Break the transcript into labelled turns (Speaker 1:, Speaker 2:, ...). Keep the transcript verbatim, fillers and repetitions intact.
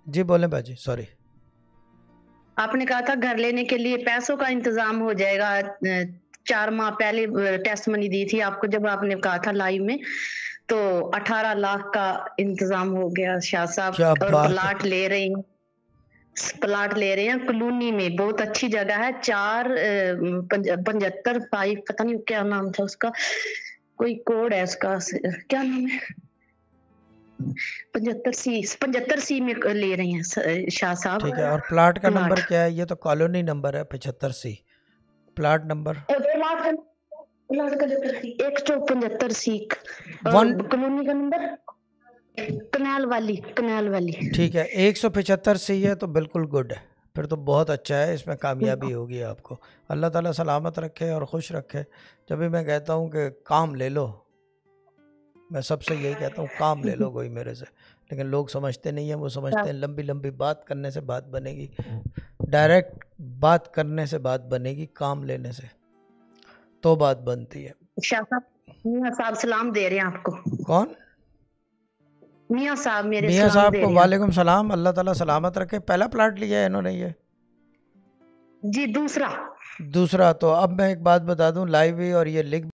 Speaker 1: जी बोलें बाजी, सॉरी।
Speaker 2: आपने कहा था घर लेने के लिए पैसों का इंतजाम हो जाएगा। अ, चार माह पहले टेस्ट मनी दी थी आपको जब आपने कहा था लाइव में, तो अठारह लाख का इंतजाम हो गया शाह साहब,
Speaker 1: क्या
Speaker 2: और
Speaker 1: बात है।
Speaker 2: प्लाट ले रहे हैं। प्लाट ले रहे हैं कॉलोनी में, बहुत अच्छी जगह है। चार पचहत्तर फाइव पता नहीं क्या नाम था उसका, कोई कोड है उसका, क्या नाम है, पचहत्तर सी पचहत्तर सी में ले रहे हैं शाह साहब।
Speaker 1: ठीक है, और प्लाट का नंबर
Speaker 2: प्लाट
Speaker 1: क्या है? ये तो कॉलोनी नंबर है पचहत्तर सी, प्लाट नंबर
Speaker 2: एक सौ पचहत्तर सी
Speaker 1: वन।
Speaker 2: और कॉलोनी का नंबर कनाल वाली, कनाल वाली।
Speaker 1: ठीक है, एक सौ पचहत्तर सी है तो बिल्कुल गुड है, फिर तो बहुत अच्छा है, इसमें कामयाबी होगी आपको। अल्लाह ताला सलामत रखे और खुश रखे। जब भी मैं कहता हूँ कि काम ले लो, मैं सबसे यही कहता हूँ काम ले लो कोई मेरे से, लेकिन लोग समझते नहीं हैं। वो समझते हैं लंबी लंबी बात करने से बात बनेगी, डायरेक्ट बात करने से बात बनेगी, काम लेने से तो बात बनती है।
Speaker 2: शाह साहब, मियां साहब सलाम दे रहे हैं आपको।
Speaker 1: कौन?
Speaker 2: मियां साहब मेरे
Speaker 1: मियाँ
Speaker 2: सलाम
Speaker 1: साहब
Speaker 2: दे
Speaker 1: को
Speaker 2: रहे हैं
Speaker 1: वालेकुम
Speaker 2: आपको।
Speaker 1: सलाम, अल्लाह ताला सलामत रखे। पहला प्लाट लिया है इन्होंने ये?
Speaker 2: जी दूसरा।
Speaker 1: दूसरा। तो अब मैं एक बात बता दूं, लाइव भी और ये लिख